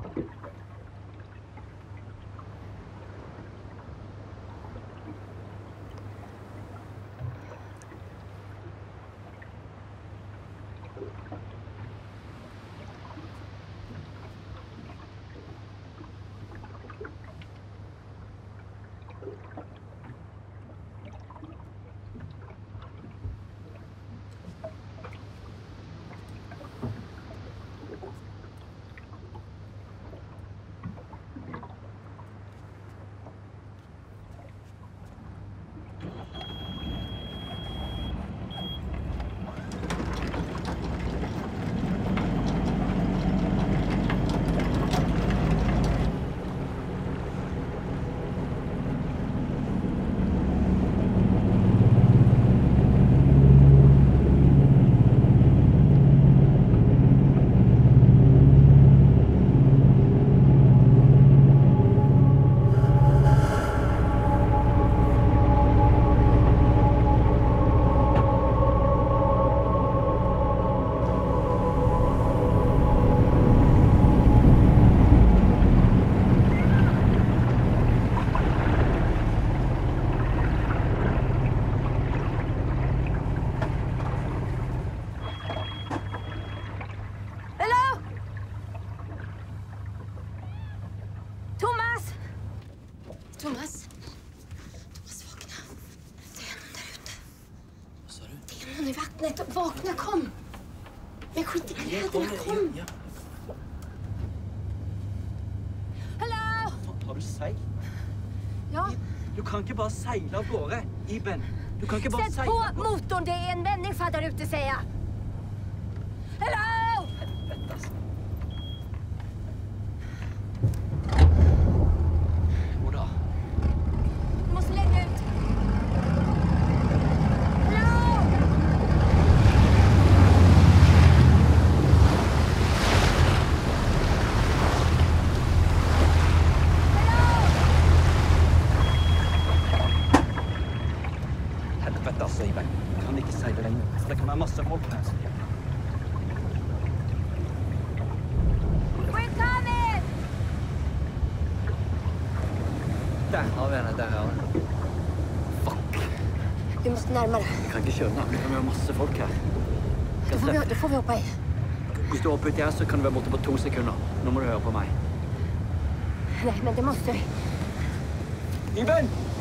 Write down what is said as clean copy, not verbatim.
Thomas, vakna. Det är någon där ute. Vad sa du? Det är någon i vattnet. Vakna, kom. Men skit i kläderna, kom. Ja. Hallå! Har du seil? Ja. Du kan ikke bare seile av gårde, Iben. Du kan ikke bare Sätt seile på motorn, det är en människa där ute, säger jag. Hallå! Helvete, altså. Hvor da? Du måste lägga ut. Hallå! Helvete, altså, Iben. Du kan ikke seile lenger, for det kan være masse folk her. We're coming! Der har vi henne, der har vi. Fuck. Vi måste närmare. Vi kan ikke kjøre den, det kan være masse folk her. Då får vi hoppa i. Hvis du hopper ut her, så kan du være borte på 2 sekunder. Nå må du høre på meg. Nej, men det måste vi. Iben!